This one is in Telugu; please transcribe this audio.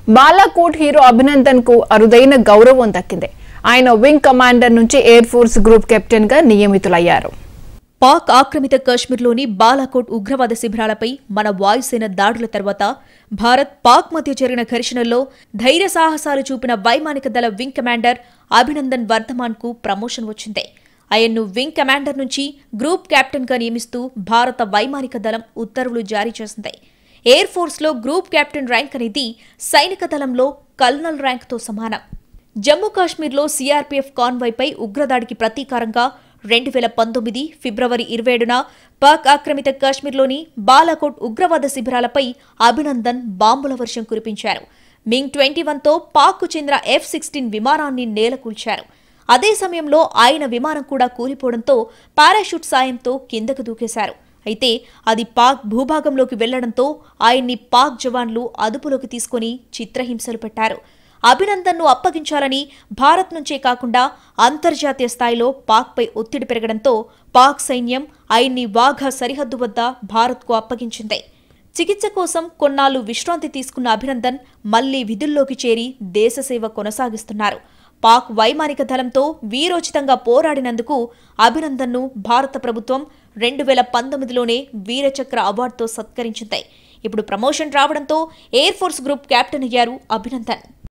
బాలాకోట్ హీరో అభినందన్ కు అరుదైన గౌరవం దక్కింది. ఆయన వింగ్ కమాండర్ నుంచి ఎయిర్ ఫోర్స్ గ్రూప్ కెప్టెన్ గా నియమితులయ్యారు. పాక్ ఆక్రమిత కాశ్మీర్లోని బాలాకోట్ ఉగ్రవాద శిబిరాలపై మన వాయుసేన దాడుల తర్వాత భారత్ పాక్ మధ్య జరిగిన ఘర్షణల్లో ధైర్య సాహసాలు చూపిన వైమానిక దళ వింగ్ కమాండర్ అభినందన్ వర్ధమాన్ కు ప్రమోషన్ వచ్చింది. ఆయన్ను వింగ్ కమాండర్ నుంచి గ్రూప్ కెప్టెన్ గా నియమిస్తూ భారత వైమానిక దళం ఉత్తర్వులు జారీ చేసింది. ఎయిర్ ఫోర్స్ లో గ్రూప్ కెప్టెన్ ర్యాంక్ అనేది సైనిక దళంలో కల్నల్ ర్యాంక్ తో సమానం. జమ్మూ కాశ్మీర్లో సీఆర్పీఎఫ్ కాన్వాయ్పై ఉగ్రదాడికి ప్రతీకారంగా 2019 ఫిబ్రవరి 27న పాక్ ఆక్రమిత కాశ్మీర్లోని బాలాకోట్ ఉగ్రవాద శిబిరాలపై అభినందన్ బాంబుల వర్షం కురిపించారు. MiG-21తో పాక్కు చెందిన F-16 విమానాన్ని నేలకూల్చారు. అదే సమయంలో ఆయన విమానం కూడా కూలిపోవడంతో పారాషూట్ సాయంతో కిందకు దూకేశారు. అయితే అది పాక్ భూభాగంలోకి వెళ్లడంతో ఆయన్ని పాక్ జవాన్లు అదుపులోకి తీసుకుని చిత్రహింసలు పెట్టారు. అభినందన్ను అప్పగించాలని భారత్ నుంచే కాకుండా అంతర్జాతీయ స్థాయిలో పాక్పై ఒత్తిడి పెరగడంతో పాక్ సైన్యం ఆయన్ని వాఘా సరిహద్దు వద్ద భారత్కు అప్పగించింది. చికిత్స కోసం కొన్నాళ్లు విశ్రాంతి తీసుకున్న అభినందన్ మళ్లీ విధుల్లోకి చేరి దేశసేవ కొనసాగిస్తున్నారు. పాక్ వైమానిక దళంతో వీరోచితంగా పోరాడినందుకు అభినందన్ను భారత ప్రభుత్వం 2019లోనే వీరచక్ర అవార్డుతో సత్కరించింది. ఇప్పుడు ప్రమోషన్ రావడంతో ఎయిర్ ఫోర్స్ గ్రూప్ కెప్టెన్ అయ్యారు అభినందన్.